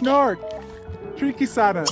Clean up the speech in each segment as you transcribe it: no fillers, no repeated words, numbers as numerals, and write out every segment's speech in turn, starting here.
Nord. Tricky Sada.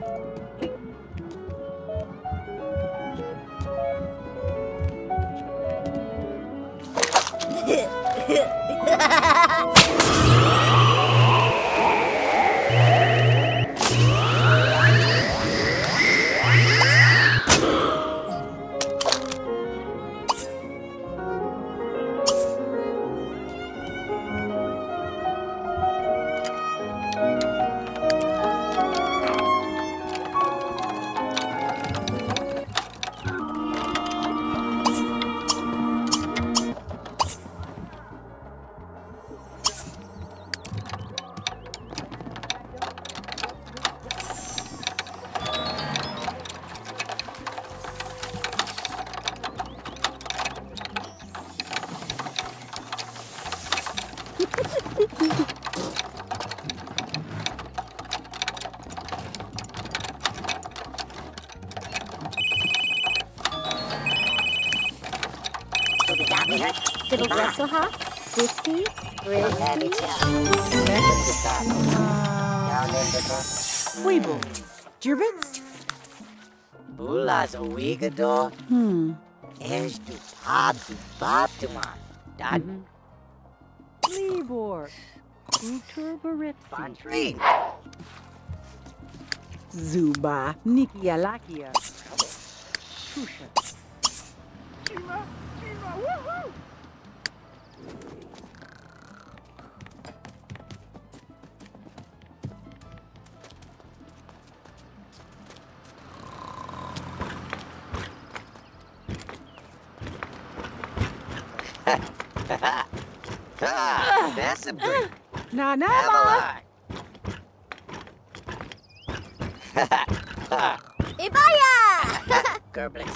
Little Wesselha, Whiskey, Risky, Weeble, Jirbits? Bulas a Wigador, és du Habsu Baptiman, Dad Libor, Uturbaripsi, Pantry, Zuba, Nikialakia, Shusha. Chima, Chima, woohoo! That's a break. Na Nava! Ibaya! Gerblix.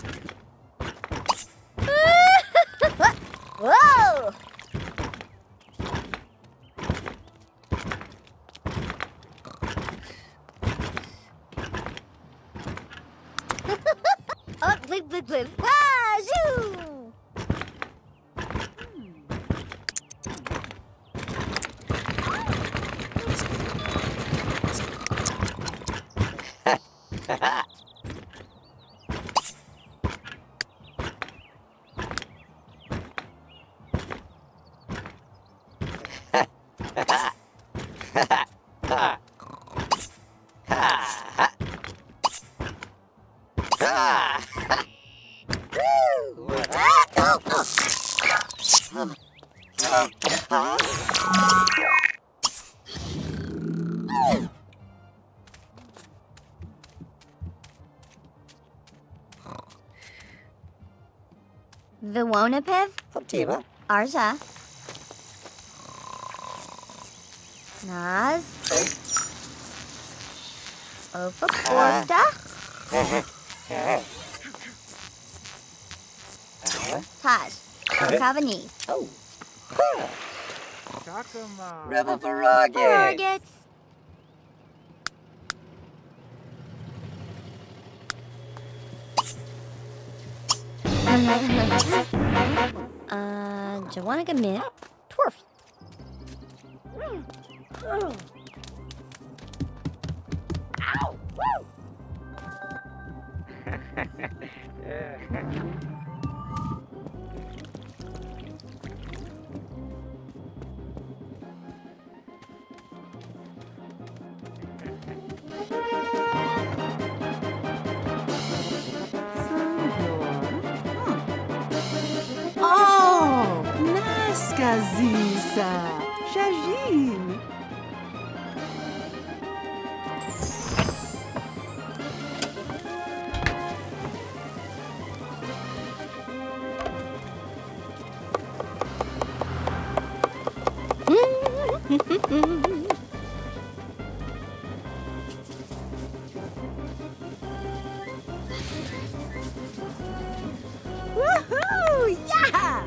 Whoa! Oh, blip, blip, blip. Wazoo! Viwonapiv, Optiva. Arza, Naz, Opaporta, Taj, Kavani, Oh. Chakama. Rebel Farragut. Targets, Jawanica Myth, Twerf. Ow! Woo! Oh, Nascazissa, Shajin. Woohoo! Yeah!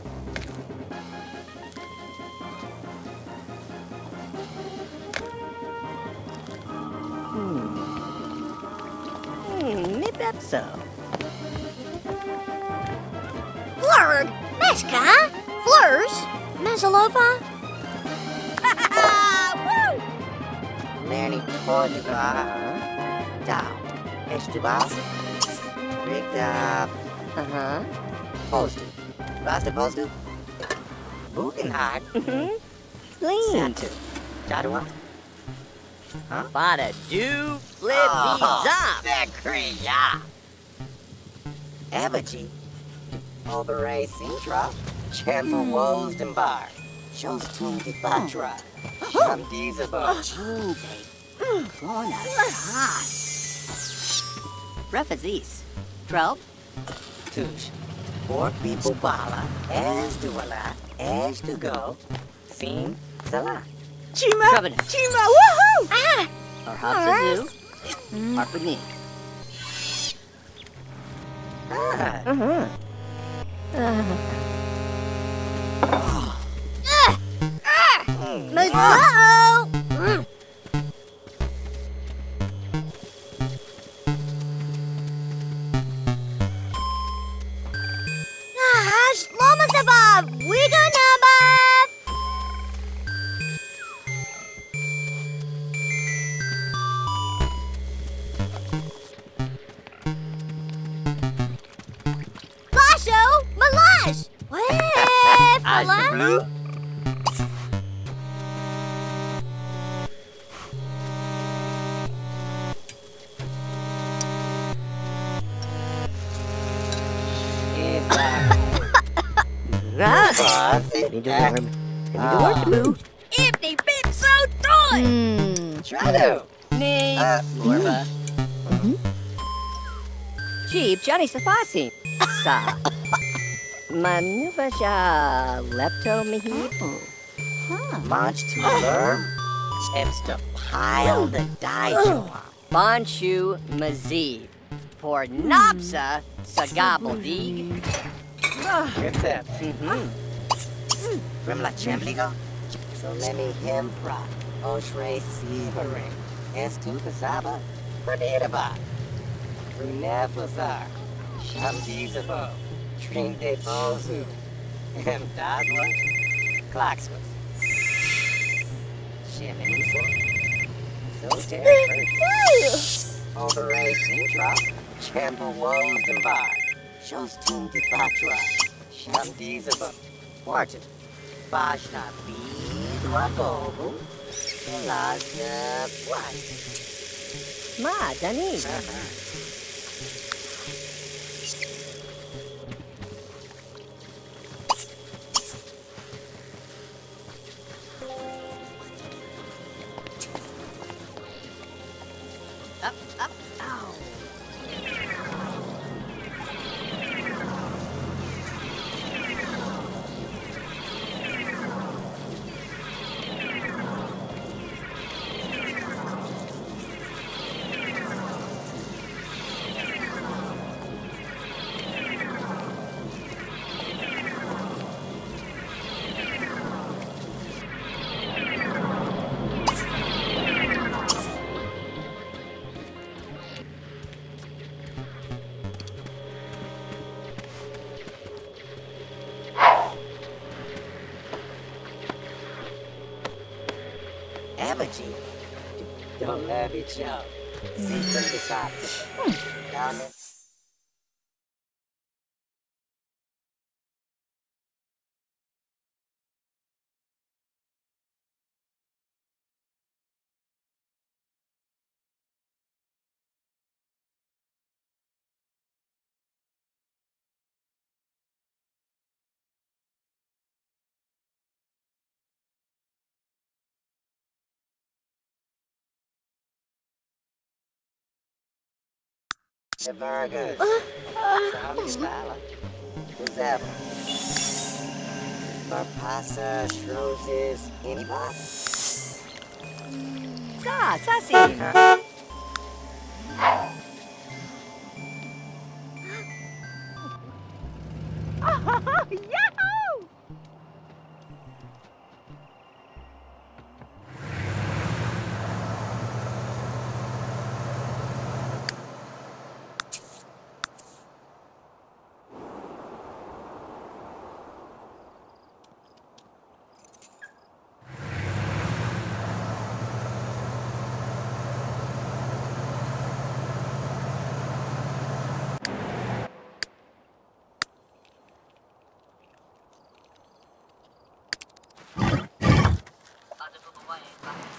Maybe that's so. Flurg, Meska, Flurs, Mezzalova. Woo! Lerny Portugal. Down. Estuval. Rigged up. Postu. Rasta Postu. Buchenhard. Clean. Center. Jadua. Bada do flip zop. Victoria. Ebaji. Obere Sintra. Chamber Wolfdenbar. Shows Tunti Batra. Shamdizabo. Refazis. Trelp. Tush. Pork people bala. As to ala. As to go. Fin. Zala. Chima! Covenant. Chima! Woohoo! Ah! Or Hapsazu. Harpani. Mazzo! Shlomo Zabov! Wigo Nabov! Basho! Malash! Whiff! As blue. Need to warm. Need to work to move. If they been so done! Try to. Nee. Morva. Jeep, Johnny Safasi. Sa. Manuva ja lepto mihi. March to learn. Steps to pile the Daijuan. Bonshu Mazib. For Nopsa Sagabeldig. Good step. Grimla Chambligo. So let me him fra. Oshre Severing. Estu Kazaba. Perdidaba. Runefazar. Shamdizabo. Dream de Bozu. M. Dazwa. Clocksworth. Shiminisa. So Obere Sintra. Chamber Wolfdenbar. Shows Tunti Batra. Shamdizabo. Martin. Bashna Bidwagobu. Lazna What? Ma, Dani. Up, up, ow. Amaji. Don't let me choke. See from the side. Down it. The burgers. Charlie Sala. Gazelle. Barpasa, Roses, anybody? Sassy. Yahoo!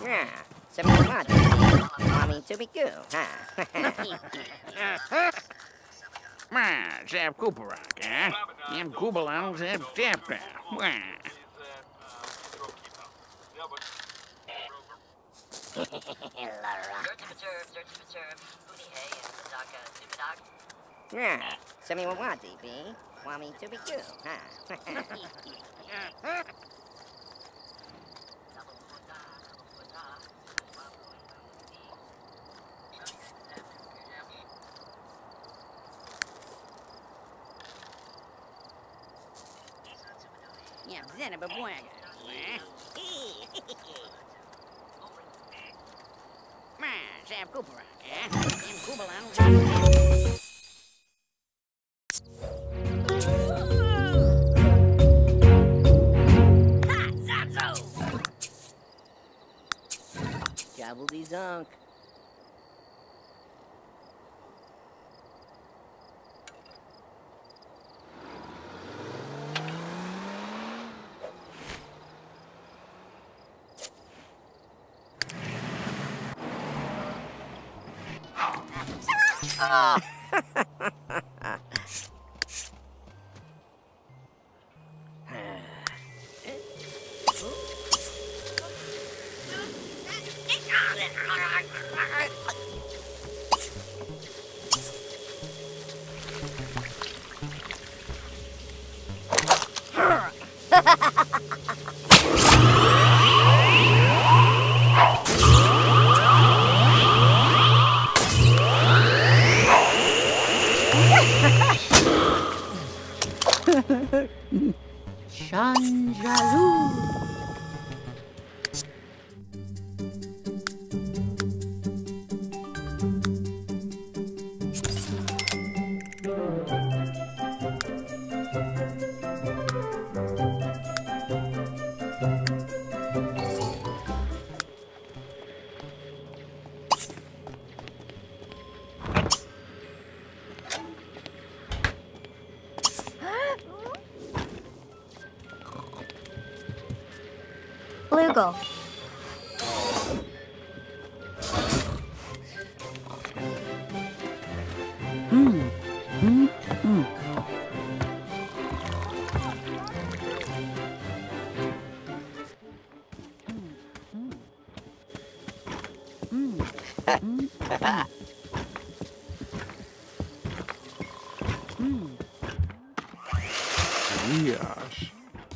Yeah. Semi what? Mommy to be good, huh? Ma, Zeb Cooperak, eh? Jem Koebelang, Zeb Jepka. Yeah. Semi what, DB? Mommy to be good, huh? Yeah, Zena Babuanga. Ma, Zeb Cooperak, eh? Jem Koebelang, Ha! Zazo! Gobbledy-zonk. Chanjaloo. Lugal. Gosh.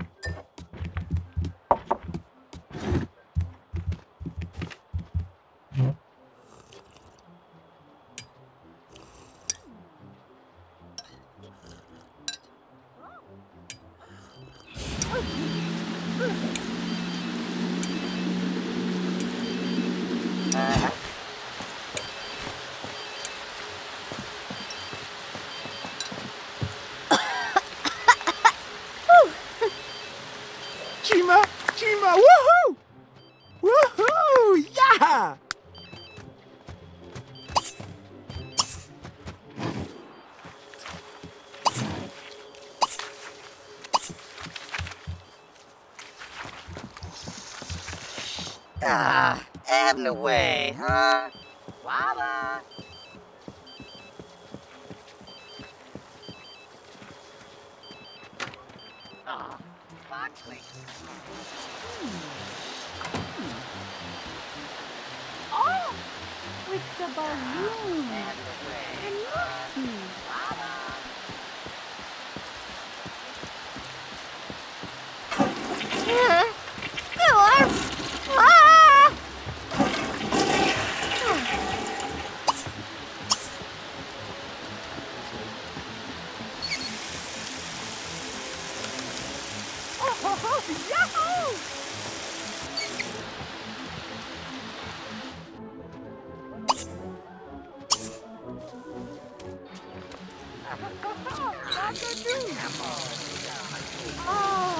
Chima! Chima! Woohoo! Woohoo! Yeah! Having a way, huh? Walla! Oh, Foxley. Oh, with the balloon. And Lucky. Yahoo! Oh.